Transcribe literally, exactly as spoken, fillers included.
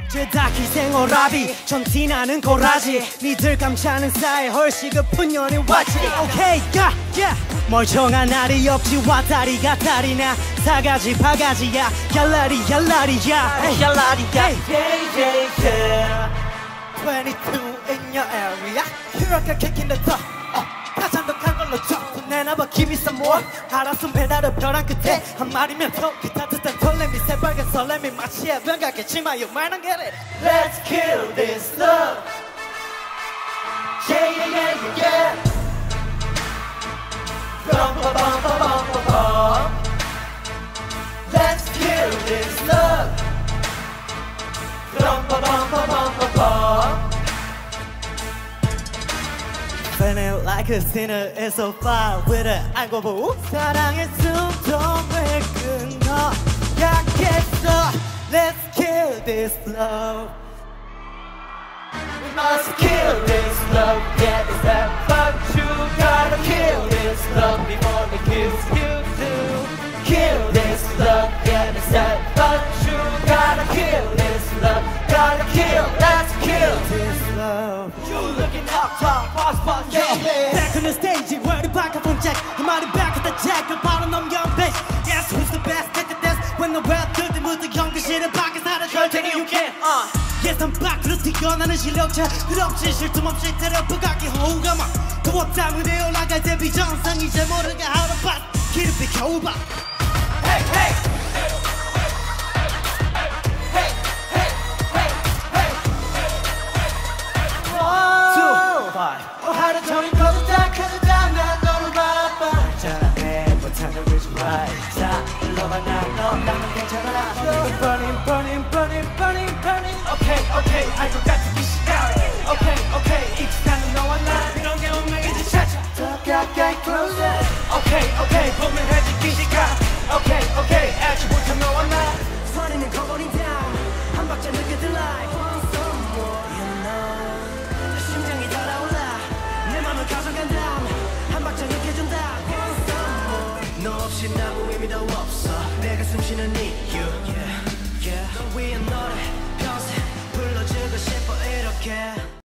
죄다 기생오라비 전 티나는 고라지 니들 감차는 사이 훨씬 급은 년이 왔지 오케이 야 야 멀쩡한 날이 없지 왔다리가 다리나 사가지 바가지야 얄라리 얄라리야 얄라리야 yeah yeah yeah twenty-two in your area Here kicking the top 가장 더 큰 걸로 줘 내놔봐 give me some more 알았음 배달을 벼랑 끝에 한 마리면 더 그 따뜻한 설렘이 새빨간 설렘이 마치 해변 같겠지만 you might not get it Let's kill this love Yeah yeah yeah yeah yeah Bum bum bum bum bum bum bum Let's kill this love Bum bum bum bum bum bum bum Feeling like a sinner is so far with it 알고 보고 사랑의 숨통을 끊어 약했어 Let's kill this love We must kill this love Yeah, it's that but you gotta kill this love Before we kiss you too Kill this love Yeah, it's that but you gotta kill this love Gotta kill, let's kill this love You looking up top, boss, boss, yeah, yeah. Back on the stage, worry back up on jack I'm already back at the jack, I'm part of them young bitch Yes, who's the best at the dance When the world do the mood, the youngest shit in pockets How to try to you can uh. Yes, I'm back, 그로 뛰어나는 실력자 끝없이 쉴 틈 없이 테러프가기 호우가마 두었다 무대에 올라갈 때 비정상 이제 모르게 하루 밭 길을 비켜봐 Hey, hey 하루 종일 커졌다 커졌다 난 너를 바라봐 잘해 못하는 reason why 자 불러봐 난너 나는 괜찮아 Burning burning burning burning burning Okay okay 알고 같은 시간 Okay okay 익숙한 너와 나 이런 게 운명이지 차차 더 가까이 closer Okay okay 보면 해지기 시간 Okay okay 알지 못한 너와 나 소리는 거울이 down 한 박자 늦게 들 like want some more you know 심장이 달아올라 내 맘을 가져간다 한 박자 느껴준다 want some more 너 없이 아무 의미도 없어 내가 숨쉬는 이유 yeah, yeah. 너 위한 노래 평생 불러주고 싶어 이렇게